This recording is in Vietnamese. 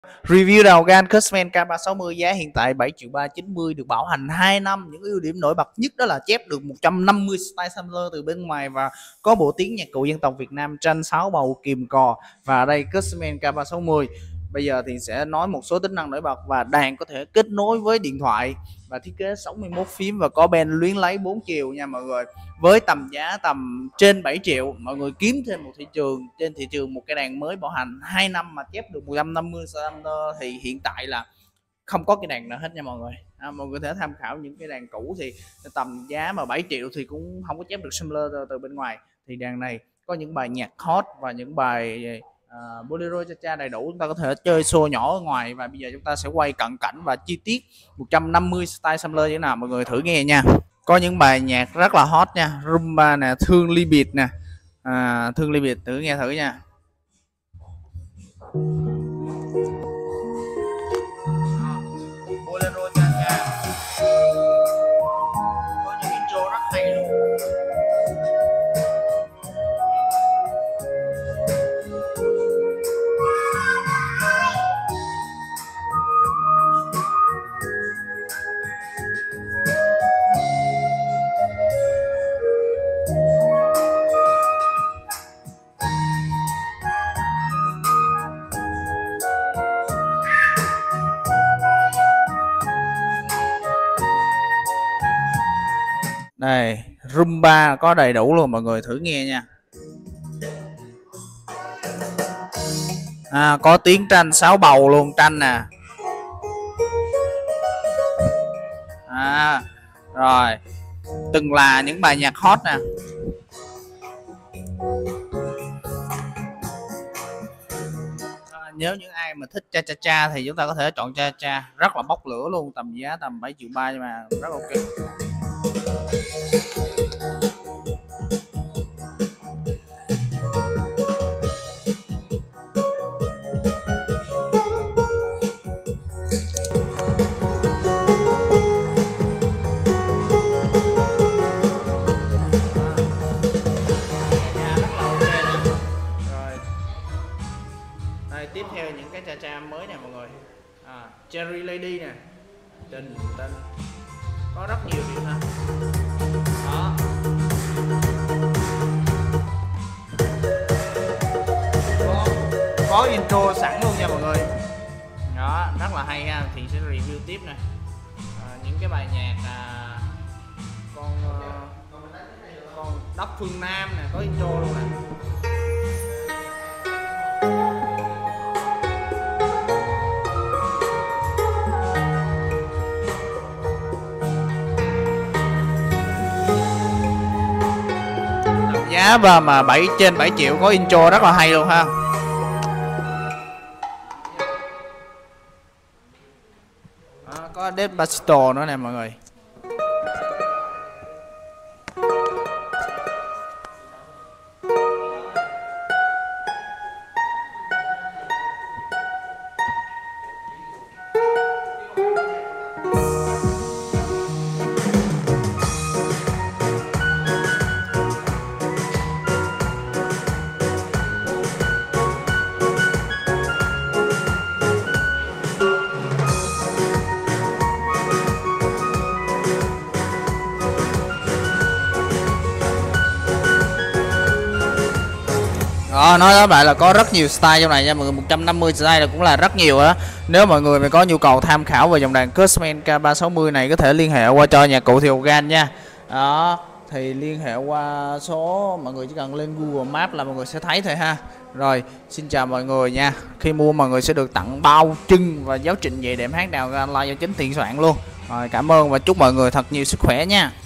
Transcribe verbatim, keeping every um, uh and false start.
Review đầu gan Cusman K ba sáu mươi giá hiện tại bảy triệu ba trăm chín mươi, được bảo hành hai năm. Những ưu điểm nổi bật nhất đó là chép được một trăm năm mươi style sampler từ bên ngoài và có bộ tiếng nhạc cụ dân tộc Việt Nam, tranh sáu bầu kìm cò. Và ở đây Cusman K ba sáu mươi bây giờ thì sẽ nói một số tính năng nổi bật. Và đàn có thể kết nối với điện thoại và thiết kế sáu mươi mốt phím và có ben luyến lấy bốn chiều nha mọi người. Với tầm giá tầm trên bảy triệu, mọi người kiếm thêm một thị trường trên thị trường một cái đàn mới bảo hành hai năm mà chép được một trăm năm mươi sampler thì hiện tại là không có cái đàn nào hết nha mọi người. À, mọi người có thể tham khảo những cái đàn cũ thì tầm giá mà bảy triệu thì cũng không có chép được sampler từ bên ngoài. Thì đàn này có những bài nhạc hot và những bài uh, bolero cha cha đầy đủ, chúng ta có thể chơi show nhỏ ở ngoài. Và bây giờ chúng ta sẽ quay cận cảnh và chi tiết một trăm năm mươi style sampler như thế nào, mọi người thử nghe nha. Có những bài nhạc rất là hot nha, rumba nè, thương ly biệt nè, à, thương ly biệt, thử nghe thử nha. Bolero cha cha, có những intro rất hay luôn. Đây, rumba có đầy đủ luôn, mọi người thử nghe nha. À, có tiếng tranh sáu bầu luôn, tranh nè. À, rồi, từng là những bài nhạc hot nè. À, nếu những ai mà thích cha cha cha thì chúng ta có thể chọn cha cha, rất là bốc lửa luôn, tầm giá tầm bảy triệu ba nhưng mà rất ok. Tiếp theo những cái cha cha mới nè mọi người, à, Cherry Lady nè, tình tình, có rất nhiều điều ha. Đó, có, có intro sẵn luôn nha mọi người. Đó, rất là hay ha. Thì sẽ review tiếp nè, à, những cái bài nhạc à, con uh, con Đất Phương Nam nè, có intro luôn nè. Giá và mà bảy trên bảy triệu có intro rất là hay luôn ha. Đó, có Despacito nữa nè mọi người. Đó, nói đó bạn là có rất nhiều style trong này nha mọi người, một trăm năm mươi style là cũng là rất nhiều á. Nếu mọi người mà có nhu cầu tham khảo về dòng đàn Cusman K ba sáu mươi này có thể liên hệ qua cho nhạc cụ Thiều Gan nha. Đó, thì liên hệ qua số, mọi người chỉ cần lên Google Maps là mọi người sẽ thấy thôi ha. Rồi, xin chào mọi người nha. Khi mua mọi người sẽ được tặng bao trưng và giáo trình về đệm hát đàn online do chính tiền soạn luôn. Rồi, cảm ơn và chúc mọi người thật nhiều sức khỏe nha.